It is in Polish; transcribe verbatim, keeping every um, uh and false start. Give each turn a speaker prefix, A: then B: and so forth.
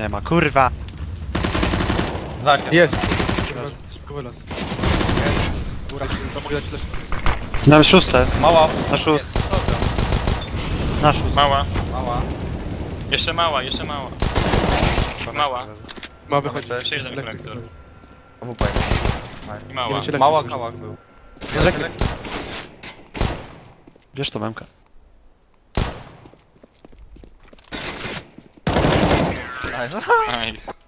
A: Nie ma, kurwa!
B: Zakręt.
C: Jest! Szybko wylaz. Góra, to mogę dać też.
A: Na szóste,
B: Mała.
A: na szóste,
B: Jest, dobra.
A: na szóste.
D: Mała.
B: Mała.
D: Jeszcze mała, jeszcze mała. Mała.
C: Ma wychodzi.
D: Przejeżdżam konektor.
B: Obu pojechał.
D: I
B: Nice.
D: mała.
C: Jeden
B: Mała kałak był.
A: Bierz to memkę.
B: Nice.
D: Nice.